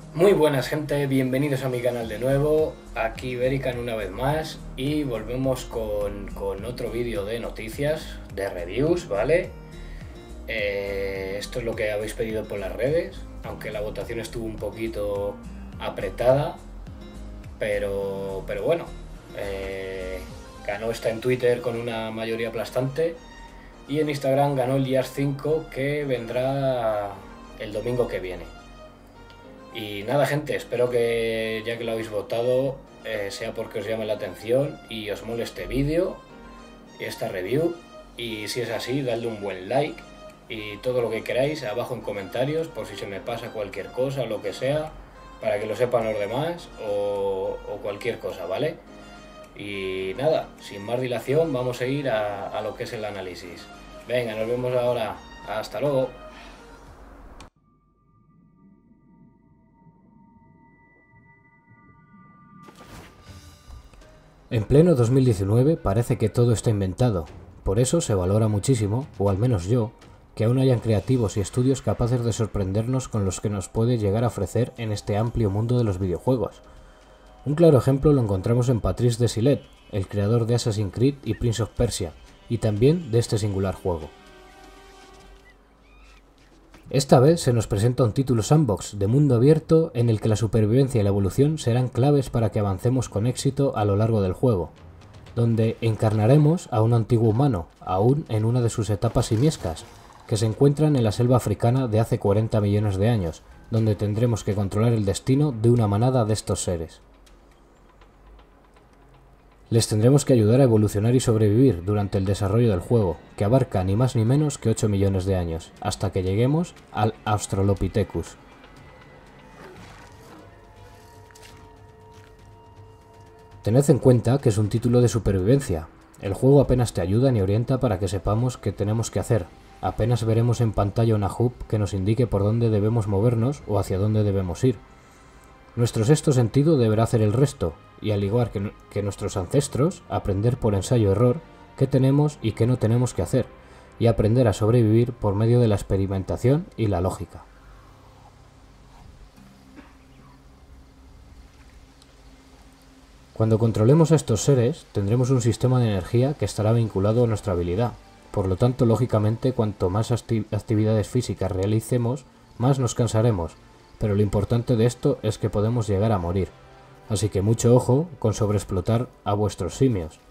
Muy buenas gente, bienvenidos a mi canal de nuevo, aquí Berican una vez más y volvemos con otro vídeo de noticias, de reviews, ¿vale? Esto es lo que habéis pedido por las redes, aunque la votación estuvo un poquito apretada, pero bueno, ganó esta en Twitter con una mayoría aplastante y en Instagram ganó el Gears 5 que vendrá el domingo que viene. Y nada gente, espero que ya que lo habéis votado sea porque os llame la atención y os mole este vídeo y esta review, y si es así dadle un buen like y todo lo que queráis abajo en comentarios por si se me pasa cualquier cosa o lo que sea, para que lo sepan los demás o cualquier cosa, ¿vale? Y nada, sin más dilación vamos a ir a lo que es el análisis. Venga, nos vemos ahora, hasta luego. En pleno 2019 parece que todo está inventado, por eso se valora muchísimo, o al menos yo, que aún hayan creativos y estudios capaces de sorprendernos con los que nos puede llegar a ofrecer en este amplio mundo de los videojuegos. Un claro ejemplo lo encontramos en Patrice Désilets, el creador de Assassin's Creed y Prince of Persia, y también de este singular juego. Esta vez se nos presenta un título sandbox de mundo abierto en el que la supervivencia y la evolución serán claves para que avancemos con éxito a lo largo del juego, donde encarnaremos a un antiguo humano, aún en una de sus etapas simiescas, que se encuentran en la selva africana de hace 40 millones de años, donde tendremos que controlar el destino de una manada de estos seres. Les tendremos que ayudar a evolucionar y sobrevivir durante el desarrollo del juego, que abarca ni más ni menos que 8 millones de años, hasta que lleguemos al Australopithecus. Tened en cuenta que es un título de supervivencia. El juego apenas te ayuda ni orienta para que sepamos qué tenemos que hacer. Apenas veremos en pantalla una HUD que nos indique por dónde debemos movernos o hacia dónde debemos ir. Nuestro sexto sentido deberá hacer el resto, y al igual que nuestros ancestros, aprender por ensayo-error qué tenemos y qué no tenemos que hacer, y aprender a sobrevivir por medio de la experimentación y la lógica. Cuando controlemos a estos seres, tendremos un sistema de energía que estará vinculado a nuestra habilidad. Por lo tanto, lógicamente, cuanto más actividades físicas realicemos, más nos cansaremos, pero lo importante de esto es que podemos llegar a morir. Así que mucho ojo con sobreexplotar a vuestros simios.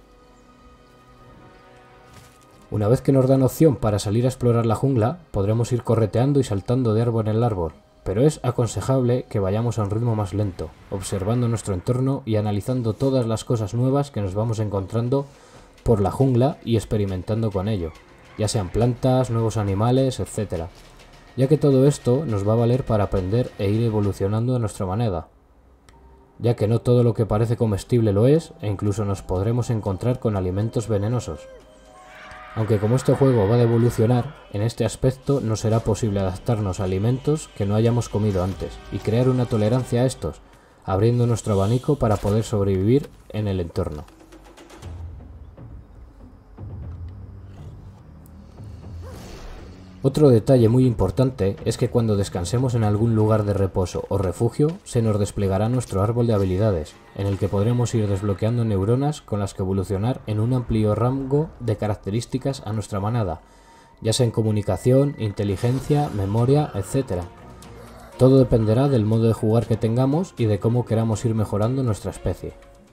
Una vez que nos dan opción para salir a explorar la jungla, podremos ir correteando y saltando de árbol en árbol, pero es aconsejable que vayamos a un ritmo más lento, observando nuestro entorno y analizando todas las cosas nuevas que nos vamos encontrando por la jungla y experimentando con ello, ya sean plantas, nuevos animales, etc., ya que todo esto nos va a valer para aprender e ir evolucionando a nuestra manera, ya que no todo lo que parece comestible lo es, e incluso nos podremos encontrar con alimentos venenosos. Aunque como este juego va a evolucionar, en este aspecto no será posible adaptarnos a alimentos que no hayamos comido antes y crear una tolerancia a estos, abriendo nuestro abanico para poder sobrevivir en el entorno. Otro detalle muy importante es que cuando descansemos en algún lugar de reposo o refugio, se nos desplegará nuestro árbol de habilidades, en el que podremos ir desbloqueando neuronas con las que evolucionar en un amplio rango de características a nuestra manada, ya sea en comunicación, inteligencia, memoria, etc. Todo dependerá del modo de jugar que tengamos y de cómo queramos ir mejorando nuestra especie.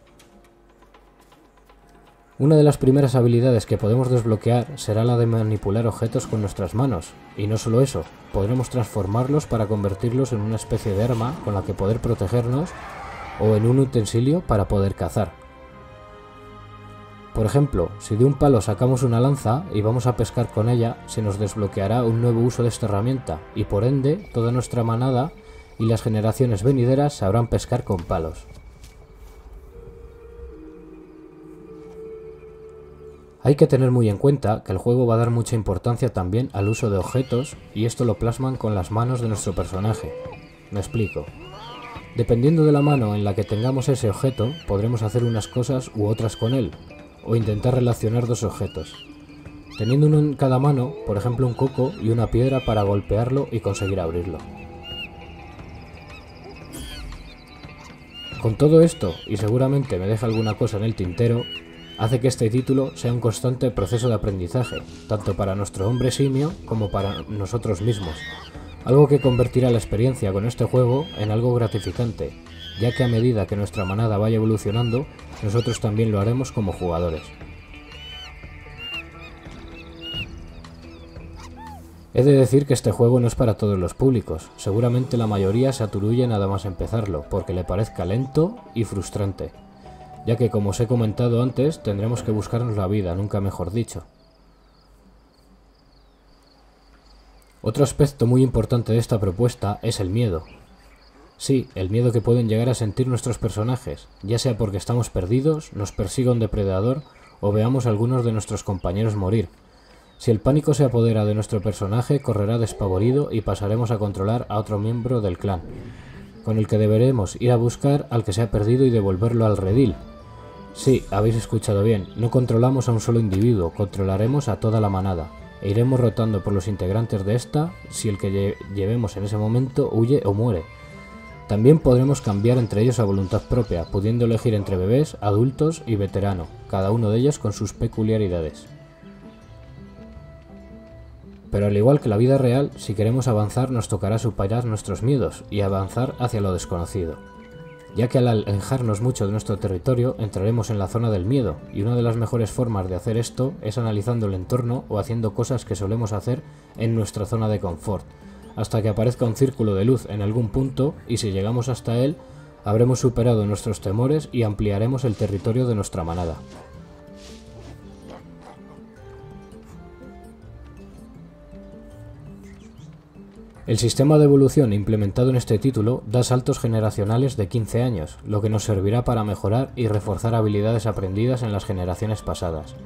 Una de las primeras habilidades que podemos desbloquear será la de manipular objetos con nuestras manos, y no solo eso, podremos transformarlos para convertirlos en una especie de arma con la que poder protegernos o en un utensilio para poder cazar. Por ejemplo, si de un palo sacamos una lanza y vamos a pescar con ella, se nos desbloqueará un nuevo uso de esta herramienta, y por ende, toda nuestra manada y las generaciones venideras sabrán pescar con palos. Hay que tener muy en cuenta que el juego va a dar mucha importancia también al uso de objetos, y esto lo plasman con las manos de nuestro personaje. Me explico. Dependiendo de la mano en la que tengamos ese objeto, podremos hacer unas cosas u otras con él, o intentar relacionar dos objetos. Teniendo uno en cada mano, por ejemplo un coco y una piedra para golpearlo y conseguir abrirlo. Con todo esto, y seguramente me deja alguna cosa en el tintero, hace que este título sea un constante proceso de aprendizaje, tanto para nuestro hombre simio como para nosotros mismos, algo que convertirá la experiencia con este juego en algo gratificante, ya que a medida que nuestra manada vaya evolucionando, nosotros también lo haremos como jugadores. He de decir que este juego no es para todos los públicos, seguramente la mayoría se aturulle nada más empezarlo, porque le parezca lento y frustrante, ya que como os he comentado antes, tendremos que buscarnos la vida, nunca mejor dicho. Otro aspecto muy importante de esta propuesta es el miedo. Sí, el miedo que pueden llegar a sentir nuestros personajes, ya sea porque estamos perdidos, nos persiga un depredador o veamos a algunos de nuestros compañeros morir. Si el pánico se apodera de nuestro personaje, correrá despavorido y pasaremos a controlar a otro miembro del clan, con el que deberemos ir a buscar al que se ha perdido y devolverlo al redil. Sí, habéis escuchado bien, no controlamos a un solo individuo, controlaremos a toda la manada, e iremos rotando por los integrantes de esta si el que llevemos en ese momento huye o muere. También podremos cambiar entre ellos a voluntad propia, pudiendo elegir entre bebés, adultos y veterano, cada uno de ellos con sus peculiaridades. Pero al igual que la vida real, si queremos avanzar nos tocará superar nuestros miedos y avanzar hacia lo desconocido, ya que al alejarnos mucho de nuestro territorio entraremos en la zona del miedo, y una de las mejores formas de hacer esto es analizando el entorno o haciendo cosas que solemos hacer en nuestra zona de confort, hasta que aparezca un círculo de luz en algún punto y si llegamos hasta él, habremos superado nuestros temores y ampliaremos el territorio de nuestra manada. El sistema de evolución implementado en este título da saltos generacionales de 15 años, lo que nos servirá para mejorar y reforzar habilidades aprendidas en las generaciones pasadas.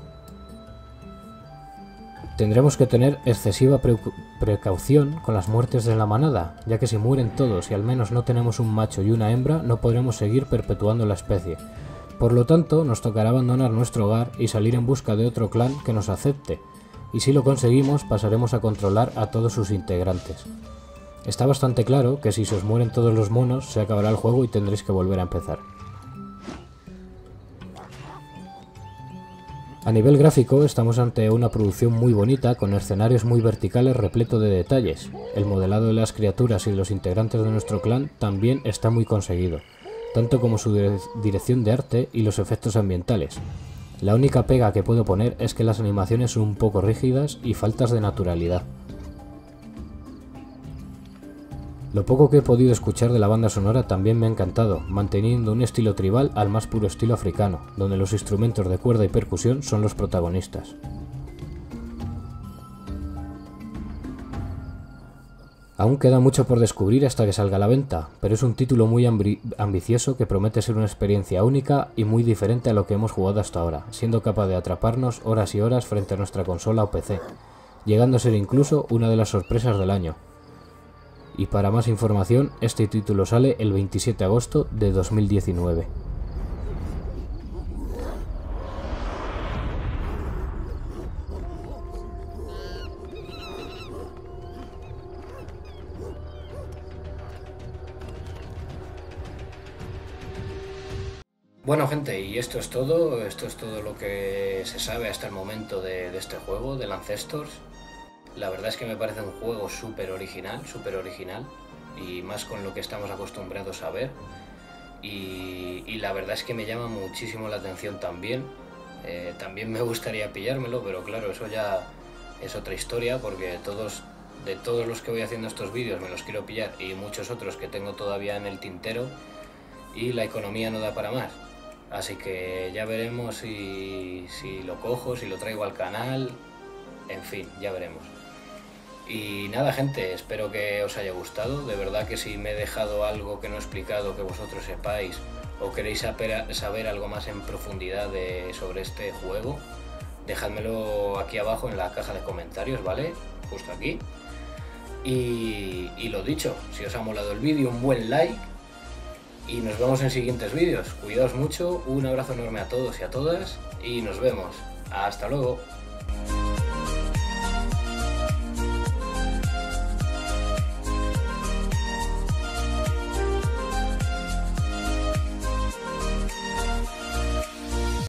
Tendremos que tener excesiva precaución con las muertes de la manada, ya que si mueren todos y al menos no tenemos un macho y una hembra, no podremos seguir perpetuando la especie. Por lo tanto, nos tocará abandonar nuestro hogar y salir en busca de otro clan que nos acepte, y si lo conseguimos pasaremos a controlar a todos sus integrantes. Está bastante claro que si se os mueren todos los monos, se acabará el juego y tendréis que volver a empezar. A nivel gráfico estamos ante una producción muy bonita con escenarios muy verticales repleto de detalles. El modelado de las criaturas y de los integrantes de nuestro clan también está muy conseguido, tanto como su dirección de arte y los efectos ambientales. La única pega que puedo poner es que las animaciones son un poco rígidas y faltas de naturalidad. Lo poco que he podido escuchar de la banda sonora también me ha encantado, manteniendo un estilo tribal al más puro estilo africano, donde los instrumentos de cuerda y percusión son los protagonistas. Aún queda mucho por descubrir hasta que salga a la venta, pero es un título muy ambicioso que promete ser una experiencia única y muy diferente a lo que hemos jugado hasta ahora, siendo capaz de atraparnos horas y horas frente a nuestra consola o PC, llegando a ser incluso una de las sorpresas del año. Y para más información, este título sale el 27 de agosto de 2019. Bueno gente, y esto es todo lo que se sabe hasta el momento de este juego, del Ancestors. La verdad es que me parece un juego súper original, y más con lo que estamos acostumbrados a ver. Y la verdad es que me llama muchísimo la atención también. También me gustaría pillármelo, pero claro, eso ya es otra historia, porque de todos los que voy haciendo estos vídeos me los quiero pillar, y muchos otros que tengo todavía en el tintero, y la economía no da para más. Así que ya veremos si lo cojo, si lo traigo al canal, en fin, ya veremos. Y nada gente, espero que os haya gustado, de verdad que si me he dejado algo que no he explicado, que vosotros sepáis, o queréis saber algo más en profundidad sobre este juego, dejádmelo aquí abajo en la caja de comentarios, ¿vale? Justo aquí. Y lo dicho, si os ha molado el vídeo, un buen like. Y nos vemos en siguientes vídeos. Cuidaos mucho, un abrazo enorme a todos y a todas y nos vemos. Hasta luego.